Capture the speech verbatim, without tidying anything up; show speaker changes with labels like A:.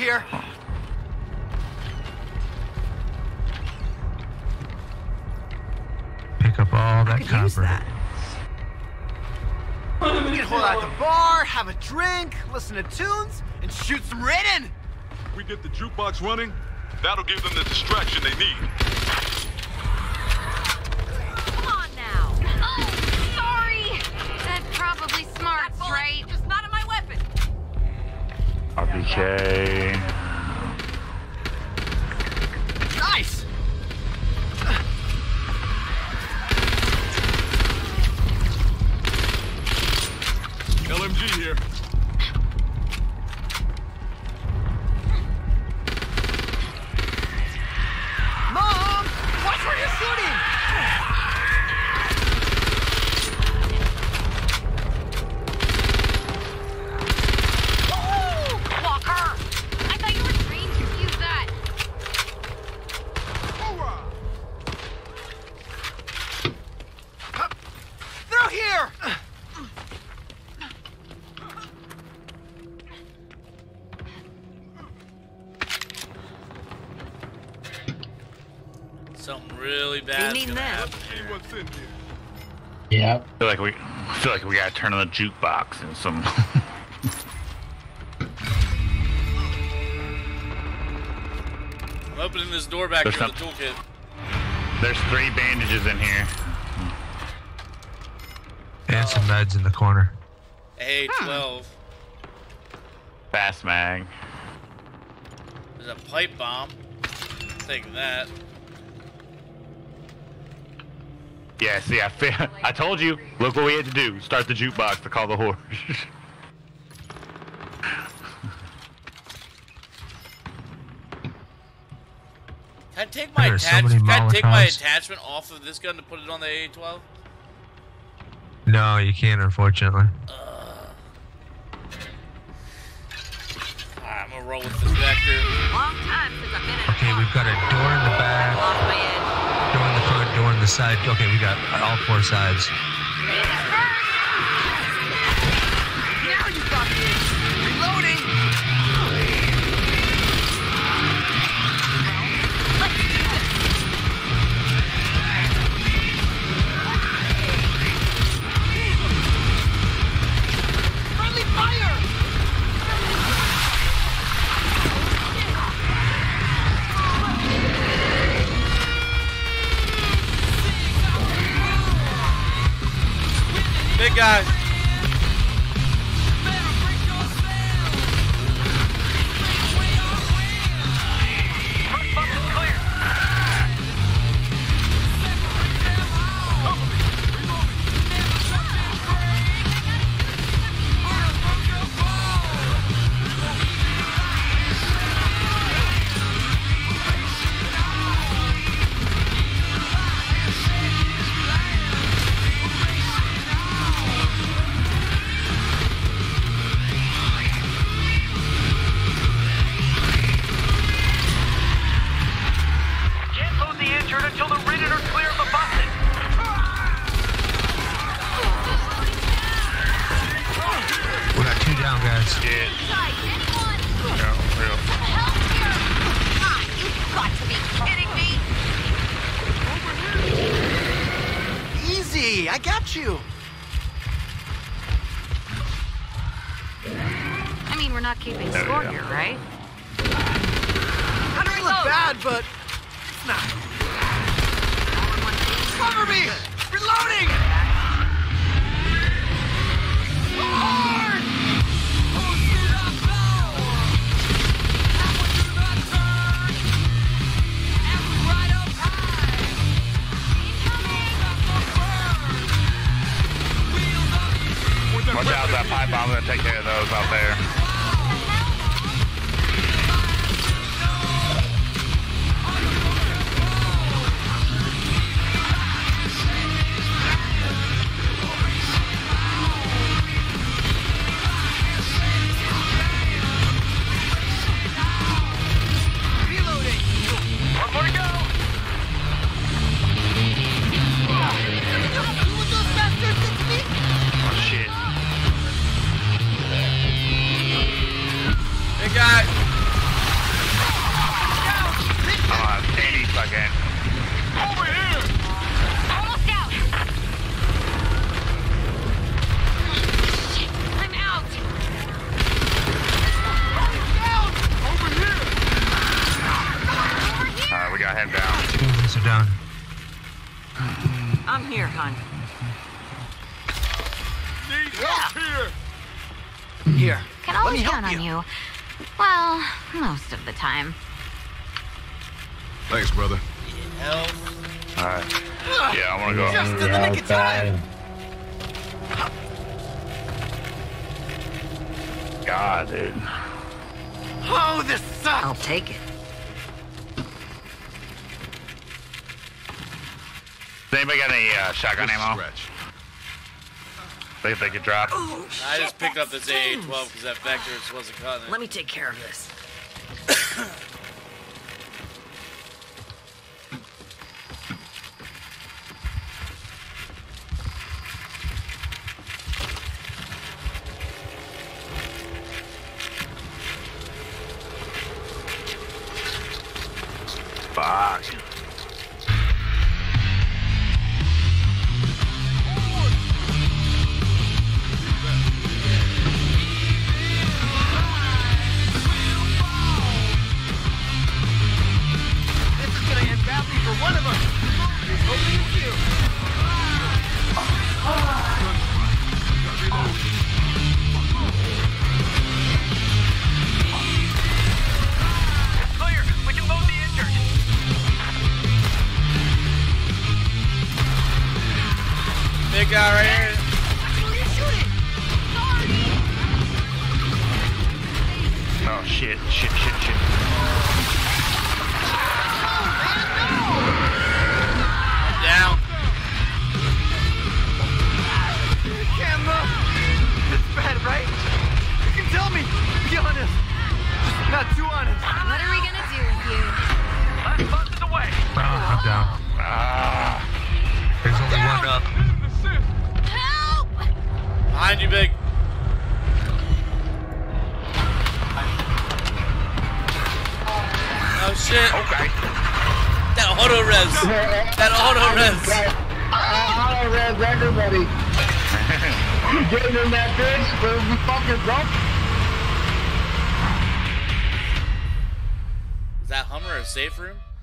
A: here.
B: Pick up all that
A: I could
B: copper.
A: use that. We can hold out at the bar, have a drink, listen to tunes, and shoot some written.
C: We get the jukebox running, that'll give them the distraction they need.
D: Come on now. Oh, sorry. That's probably smart, right? Just not in my weapon.
E: R P K.
A: Nice.
C: L M G here.
A: Mom, watch where you're shooting.
D: Ooh, Walker! I thought you were trained to use that.
A: Through here.
F: Something really bad is gonna happen here.
C: What's in here?
E: Yeah. I feel like we I feel like we gotta turn on the jukebox and some.
F: I'm opening this door back
E: There's
F: here with
E: some-
F: the toolkit.
E: There's three bandages in here.
B: And some meds in the corner.
F: A twelve.
E: Fast mag.
F: There's a pipe bomb. Take that.
E: Yeah, see, I feel, I told you. Look what we had to do. Start the jukebox to call the horse.
F: Can I take my
B: There are so
F: attach-
B: many
F: Can I take my
B: Molotovs.
F: attachment off of this gun to put it on the A twelve?
B: No, you can't, unfortunately.
F: Alright, I'm gonna roll with this vector.
D: Long time since I've been in a
B: Okay, we've got a door in the back,
D: Lost my edge.
B: door in the front, door in the side. Okay, we got all four sides.
A: Now you got me. Reloading. Friendly fire.
F: Big guy.
G: Can't load the injured until the ridden are clear of the busted.
B: We got two down, guys.
E: Shit.
D: Guys, anyone?
E: Yeah, real.
D: Help here! Ah, you've got to be kidding me!
A: Easy. I got you.
D: I mean, we're not keeping
E: There we
D: score
E: go.
D: here, right?
A: I may look bad, but it's not. Cover me. Reloading. Hard.
E: Watch out, that pipe bomb. I'm gonna take care of those out there. if I can.
C: Over here!
D: Almost out. Shit, I'm out.
C: Over here!
D: Over here.
E: Alright, we got him down.
B: Two units are down.
H: I'm here, hon.
C: Need help here!
A: Here,
D: Can
A: let me
D: always
A: help
D: count
A: you.
D: on you. Well, most of the time.
C: Thanks, brother.
F: Hell.
E: Alright. Yeah, I wanna go.
A: Just in the nick of time.
E: God, dude.
A: Oh, this sucks.
H: I'll take it.
E: Does anybody got any uh, shotgun
C: Just a
E: ammo?
C: scratch.
E: Think if they could drop?
H: Oh,
F: I just
H: shit,
F: picked up
H: that's
F: this A
H: things.
F: twelve because that vector just wasn't cutting it.
H: Let me take care of this.
E: Fuck.
A: This is gonna end badly for one of us. Here's hoping it's you.
G: It's clear. We can load the injured.
F: Big guy right here.
E: Oh shit, shit, shit, shit.
F: Down.
A: You can't look. It's bad, right? You can tell me. Be honest. Just not too honest.
D: What are we gonna do with you?
G: Last bus is away.
B: Oh, I'm down.
E: Ah.
B: There's only one up.
D: Help!
F: Behind you, Big. Oh shit.
E: Okay.
F: That auto res. That auto res.
I: Auto res everybody. Getting in that bitch, but we fucking broke.
F: Is that Hummer a safe room?